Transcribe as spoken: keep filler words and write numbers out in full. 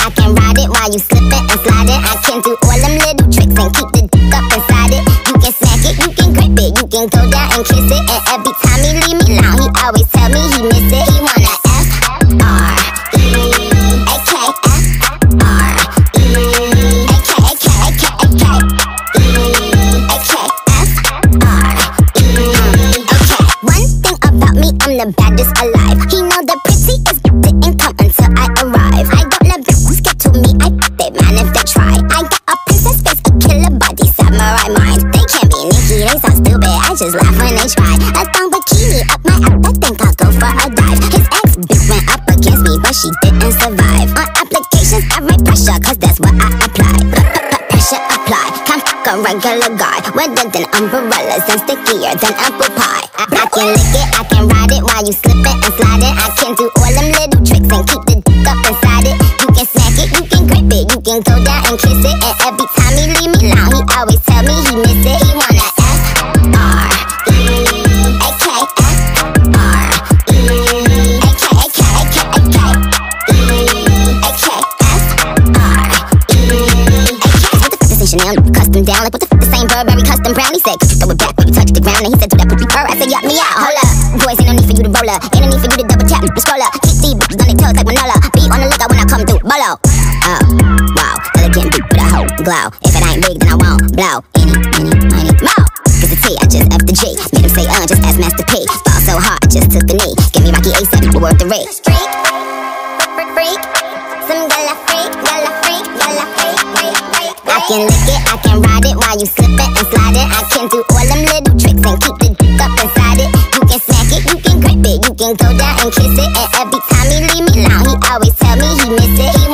I can ride it while you slipping and sliding. I can do all them little tricks and keep the dick up inside it. You can smack it, you can grip it, you can go down and kiss it. And every time he leave me alone, he always tell me he miss it. He wanna F R E A K F R E A K A K A K A K E A K F R E A K. One thing about me, I'm the baddest alive. He know the prettiest didn't come until I arrive. I don't let bitches get to me, I f it, man, if they try. I got a princess face, a killer body, samurai mind. They can't be Nicki, they so stupid, I just laugh when they try. A thong bikini up my ass, I think I'll go for a dive. His ex bitch went up against me, but she didn't survive. On applications, I write pressure, cause that's what I apply. Pressure apply, can't fuck a regular guy. Wetter than umbrellas and stickier than apple pie. I can lick it, I can ride it while you slipping and sliding. I can do all them little tricks and keep the dick up inside it. You can smack it, you can grip it, you can go down and kiss it. And every time he leave me alone, he always tell me he miss it. He wanna F R E A K F R E A K A K A K A K E A K F R E A K. What the fuck is this Chanel? Custom down, like what the fuck the same Burberry custom brown? He said, throw it back when you touch the ground. And he said, do that pussy purr. I said, yup, me out, hold up. Boys, ain't no need for you to roll up, ain't no need for you to double tap, the scroll up. Keep these bitches on their toes like Manola. Be on the lookout when I come through, bolo. Oh, wow, elegant beat with a hoe glow. If it ain't big, then I won't blow. Any, any, any, more. Cause the T, I just F the G. Made him say, uh, just ask Master P. Fall so hard, I just took the knee. Give me Rocky A$AP, but worth the rate. Freak, freak, freak. Some gala freak, gala freak, gala freak, freak, freak. I can lick it, I can ride it while you slipping and sliding. I can do all them little tricks and keep the dick up inside it. You can smack it, you can grip it, you can go down and kiss it. And every time he leave me alone, he always tell me he miss it. He